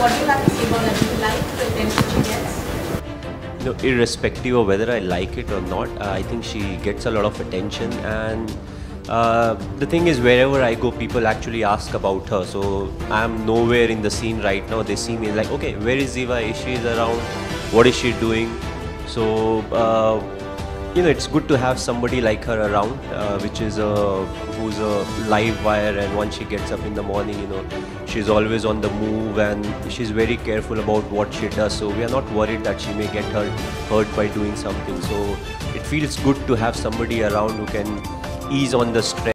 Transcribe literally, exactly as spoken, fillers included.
what do you have to say about that? Do you like the attention she gets? You know, irrespective of whether I like it or not, uh, I think she gets a lot of attention, and uh, the thing is, wherever I go, people actually ask about her. So I'm nowhere in the scene right now. They see me like, okay, where is Ziva? Is she around? What is she doing? So uh, you know, it's good to have somebody like her around, uh, which is a who's a live wire, and once she gets up in the morning, you know, she's always on the move, and she's very careful about what she does. So we are not worried that she may get hurt, hurt by doing something. So it feels good to have somebody around who can ease on the stress.